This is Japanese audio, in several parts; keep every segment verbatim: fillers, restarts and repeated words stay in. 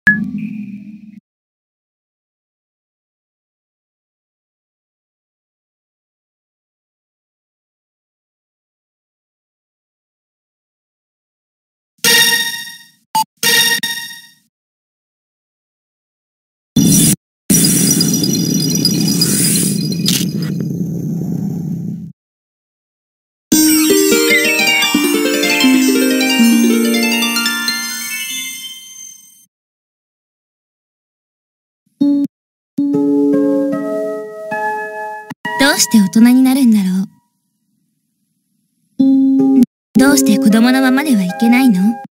どうして大人になるんだろう。どうして子供のままではいけないの？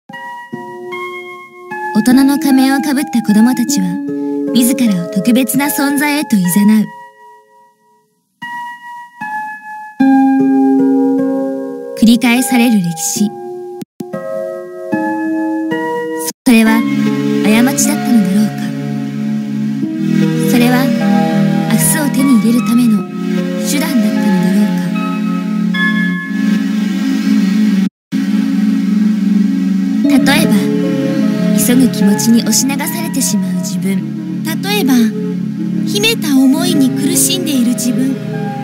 大人の仮面をかぶった子供たちは自らを特別な存在へと誘う。繰り返される歴史。それは過ちだったのだろうか。それは明日を手に入れるための手段だったのだろうか。例えば急ぐ気持ちに押し流されてしまう自分。 例えば秘めた思いに苦しんでいる自分。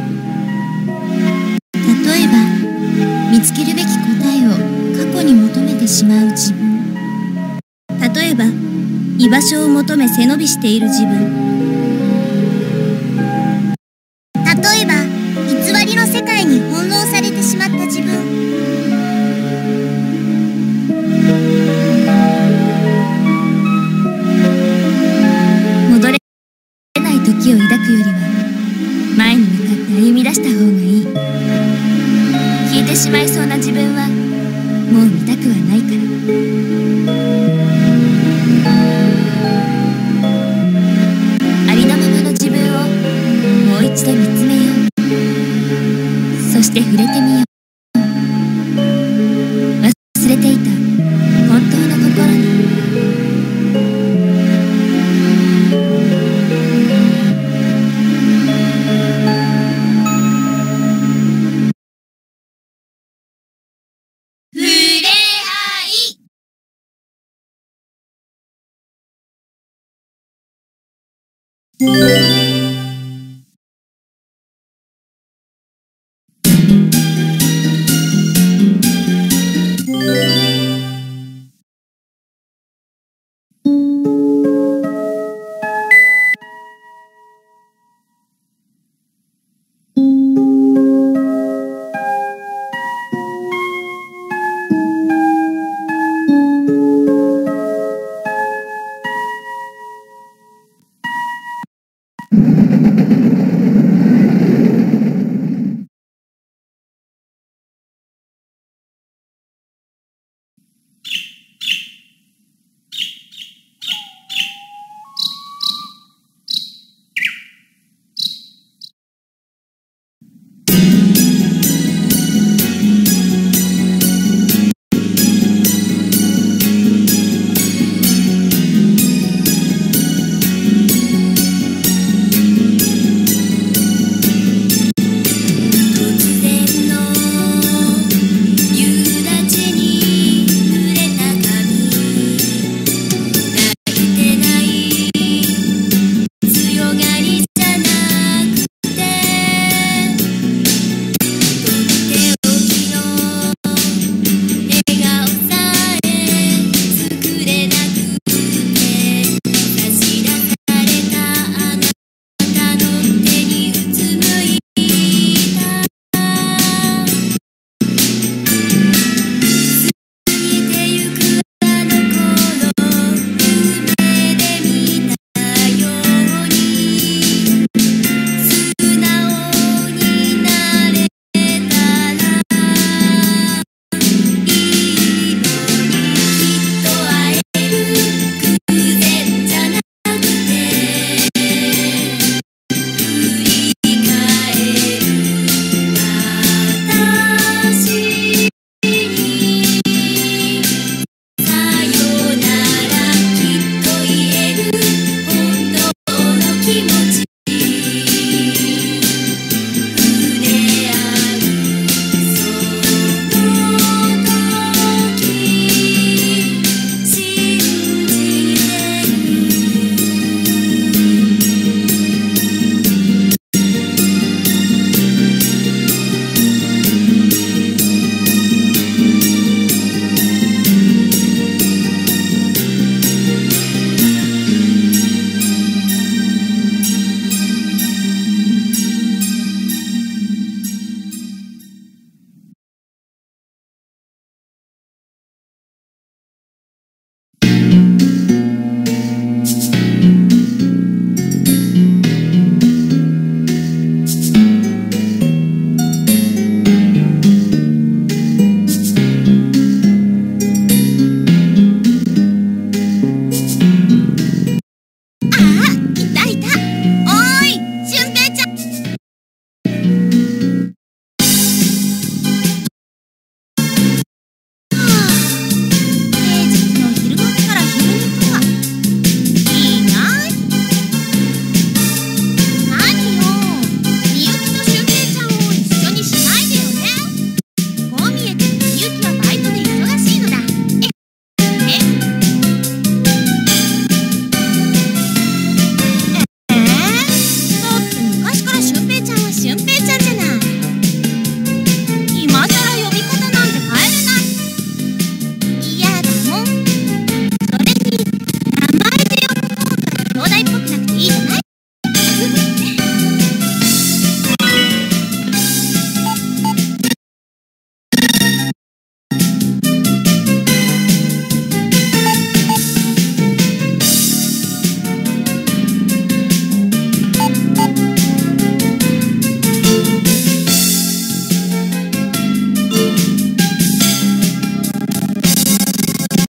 例えば見つけるべき答えを過去に求めてしまう自分。例えば居場所を求め背伸びしている自分。例えば偽りの世界に翻弄されてしまった自分。 戻れない時を抱くよりは前に向かって歩み出した方がいい。消えてしまいそうな自分はもう見たくはないから。ありのままの自分をもう一度見つめよう。そして触れてみよう。忘れていた本当の心に。 ふれあい。